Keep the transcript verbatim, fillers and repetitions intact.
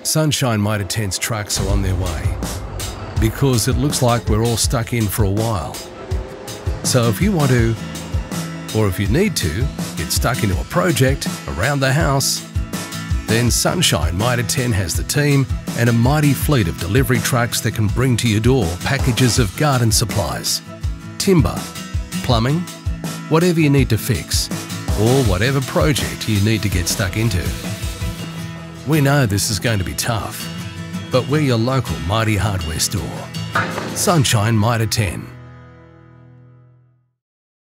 Sunshine Mitre ten's trucks are on their way because it looks like we're all stuck in for a while. So if you want to, or if you need to, get stuck into a project around the house, then Sunshine Mitre ten has the team and a mighty fleet of delivery trucks that can bring to your door packages of garden supplies, timber, plumbing, whatever you need to fix, or whatever project you need to get stuck into. We know this is going to be tough, but we're your local mighty hardware store. Sunshine Mitre ten.